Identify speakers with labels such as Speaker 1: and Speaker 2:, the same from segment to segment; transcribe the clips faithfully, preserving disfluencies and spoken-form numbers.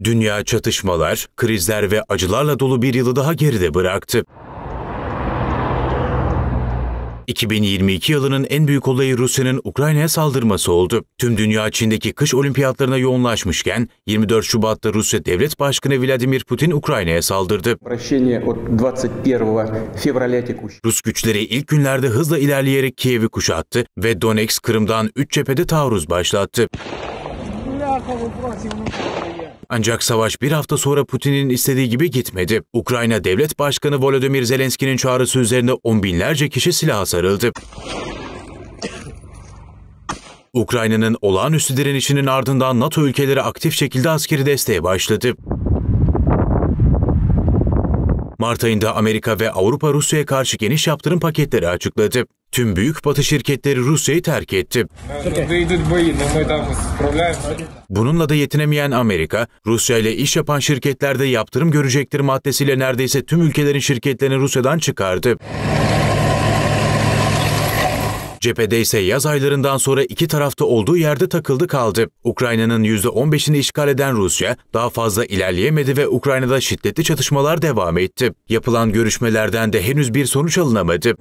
Speaker 1: Dünya çatışmalar, krizler ve acılarla dolu bir yılı daha geride bıraktı. iki bin yirmi iki yılının en büyük olayı Rusya'nın Ukrayna'ya saldırması oldu. Tüm dünya Çin'deki kış olimpiyatlarına yoğunlaşmışken yirmi dört Şubat'ta Rusya Devlet Başkanı Vladimir Putin Ukrayna'ya saldırdı. Rus güçleri ilk günlerde hızla ilerleyerek Kiev'i kuşattı ve Donetsk, Kırım'dan üç cephede taarruz başlattı. Ancak savaş bir hafta sonra Putin'in istediği gibi gitmedi. Ukrayna Devlet Başkanı Volodymyr Zelenski'nin çağrısı üzerine on binlerce kişi silaha sarıldı. Ukrayna'nın olağanüstü direnişinin ardından NATO ülkeleri aktif şekilde askeri desteğe başladı. Mart ayında Amerika ve Avrupa Rusya'ya karşı geniş yaptırım paketleri açıkladı. Tüm büyük Batı şirketleri Rusya'yı terk etti. Bununla da yetinemeyen Amerika, Rusya ile iş yapan şirketlerde yaptırım görecektir maddesiyle neredeyse tüm ülkelerin şirketlerini Rusya'dan çıkardı. Cephede ise yaz aylarından sonra iki tarafta olduğu yerde takıldı kaldı. Ukrayna'nın yüzde on beşini işgal eden Rusya daha fazla ilerleyemedi ve Ukrayna'da şiddetli çatışmalar devam etti. Yapılan görüşmelerden de henüz bir sonuç alınamadı.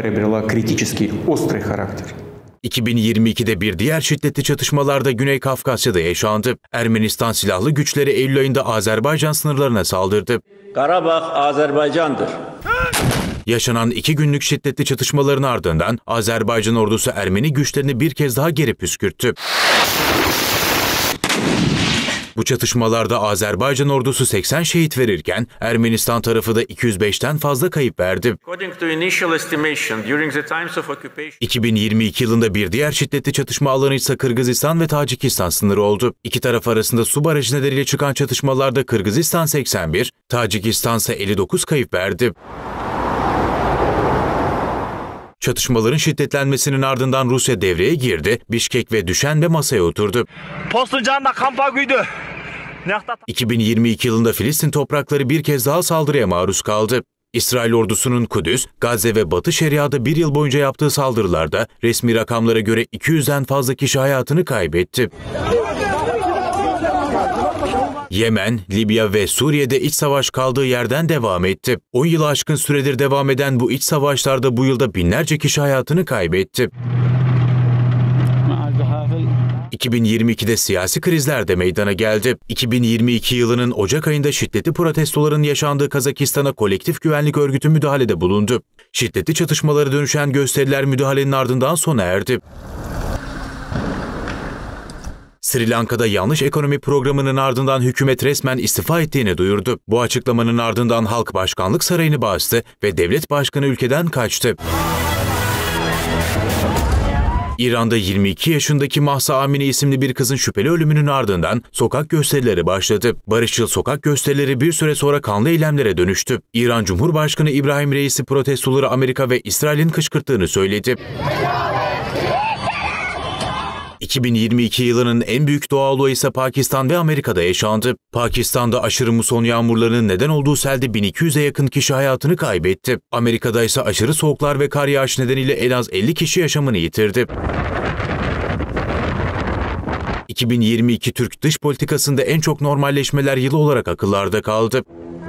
Speaker 1: iki bin yirmi ikide bir diğer şiddetli çatışmalarda Güney Kafkasya'da yaşandı. Ermenistan silahlı güçleri Eylül ayında Azerbaycan sınırlarına saldırdı.
Speaker 2: Karabağ Azerbaycan'dır.
Speaker 1: Yaşanan iki günlük şiddetli çatışmaların ardından Azerbaycan ordusu Ermeni güçlerini bir kez daha geri püskürttü. Bu çatışmalarda Azerbaycan ordusu seksen şehit verirken Ermenistan tarafı da iki yüz beşten fazla kayıp verdi. iki bin yirmi iki yılında bir diğer şiddetli çatışma alanı ise Kırgızistan ve Tacikistan sınırı oldu. İki taraf arasında su barajı nedeniyle çıkan çatışmalarda Kırgızistan seksen bir, Tacikistan ise elli dokuz kayıp verdi. Çatışmaların şiddetlenmesinin ardından Rusya devreye girdi, Bişkek ve Düşenbe masaya oturdu. iki bin yirmi iki yılında Filistin toprakları bir kez daha saldırıya maruz kaldı. İsrail ordusunun Kudüs, Gazze ve Batı Şeria'da bir yıl boyunca yaptığı saldırılarda resmi rakamlara göre iki yüzden fazla kişi hayatını kaybetti. Yemen, Libya ve Suriye'de iç savaş kaldığı yerden devam etti. on yılı aşkın süredir devam eden bu iç savaşlarda bu yılda binlerce kişi hayatını kaybetti. iki bin yirmi ikide siyasi krizler de meydana geldi. iki bin yirmi iki yılının Ocak ayında şiddetli protestoların yaşandığı Kazakistan'a Kolektif Güvenlik Örgütü müdahalede bulundu. Şiddetli çatışmalara dönüşen gösteriler müdahalenin ardından sona erdi. Sri Lanka'da yanlış ekonomi programının ardından hükümet resmen istifa ettiğini duyurdu. Bu açıklamanın ardından halk başkanlık sarayını bastı ve devlet başkanı ülkeden kaçtı. İran'da yirmi iki yaşındaki Mahsa Amini isimli bir kızın şüpheli ölümünün ardından sokak gösterileri başladı. Barışçıl sokak gösterileri bir süre sonra kanlı eylemlere dönüştü. İran Cumhurbaşkanı İbrahim Reisi protestoları Amerika ve İsrail'in kışkırttığını söyledi. iki bin yirmi iki yılının en büyük doğa olayı ise Pakistan ve Amerika'da yaşandı. Pakistan'da aşırı muson yağmurlarının neden olduğu selde bin iki yüze yakın kişi hayatını kaybetti. Amerika'da ise aşırı soğuklar ve kar yağışı nedeniyle en az elli kişi yaşamını yitirdi. iki bin yirmi iki Türk dış politikasında en çok normalleşmeler yılı olarak akıllarda kaldı.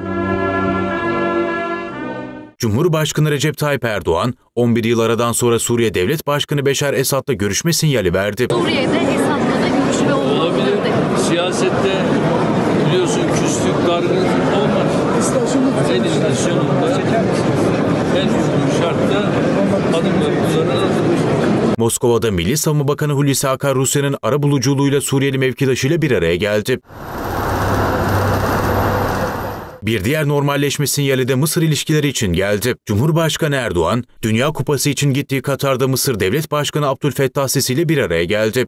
Speaker 1: Cumhurbaşkanı Recep Tayyip Erdoğan, on bir yıl aradan sonra Suriye Devlet Başkanı Beşar Esad'la görüşme sinyali verdi.
Speaker 3: Suriye'de Esad'la da görüşme olabilir. Siyasette biliyorsun küslük, dargınlık olmaz. En sonunda en uygun şartta adımlarımızı atılır.
Speaker 1: Moskova'da Milli Savunma Bakanı Hulusi Akar, Rusya'nın arabuluculuğuyla Suriyeli mevkidaşıyla bir araya geldi. Bir diğer normalleşme sinyali de Mısır ilişkileri için geldi. Cumhurbaşkanı Erdoğan, Dünya Kupası için gittiği Katar'da Mısır Devlet Başkanı Abdülfettah Sisi ile bir araya geldi.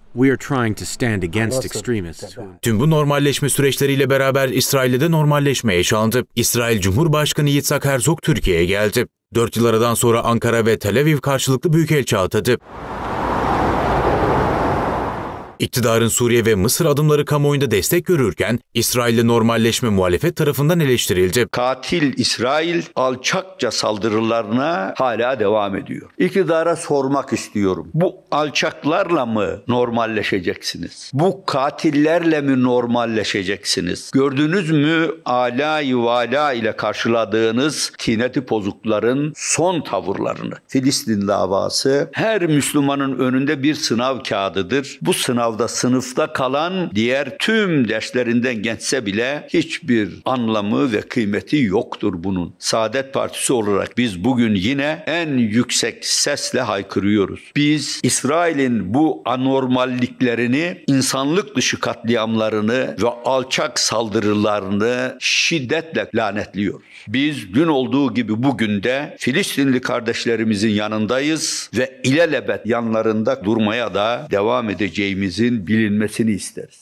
Speaker 1: Tüm bu normalleşme süreçleriyle beraber İsrail'de de normalleşme yaşandı. İsrail Cumhurbaşkanı Yitzhak Herzog Türkiye'ye geldi. Dört yıl aradan sonra Ankara ve Tel Aviv karşılıklı büyükelçi atadı. İktidarın Suriye ve Mısır adımları kamuoyunda destek görürken İsrail'le normalleşme muhalefet tarafından eleştirildi.
Speaker 4: Katil İsrail alçakça saldırılarına hala devam ediyor. İktidara sormak istiyorum. Bu alçaklarla mı normalleşeceksiniz? Bu katillerle mi normalleşeceksiniz? Gördünüz mü alâ-i vâlâ ile karşıladığınız tineti bozukların son tavırlarını? Filistin davası her Müslümanın önünde bir sınav kağıdıdır. Bu sınavda sınıfta kalan diğer tüm derslerinden geçse bile hiçbir anlamı ve kıymeti yoktur bunun. Saadet Partisi olarak biz bugün yine en yüksek sesle haykırıyoruz. Biz İsrail'in bu anormalliklerini, insanlık dışı katliamlarını ve alçak saldırılarını şiddetle lanetliyoruz. Biz dün olduğu gibi bugün de Filistinli kardeşlerimizin yanındayız ve ilelebet yanlarında durmaya da devam edeceğimizin bilinmesini isteriz.